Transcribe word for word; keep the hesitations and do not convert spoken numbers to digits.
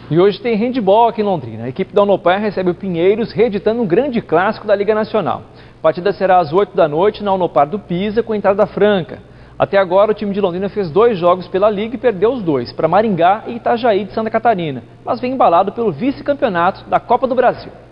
E hoje tem handebol aqui em Londrina. A equipe da Unopar recebe o Pinheiros, reeditando um grande clássico da Liga Nacional. A partida será às oito da noite na Unopar do Pisa, com entrada franca. Até agora, o time de Londrina fez dois jogos pela Liga e perdeu os dois, para Maringá e Itajaí de Santa Catarina, mas vem embalado pelo vice-campeonato da Copa do Brasil.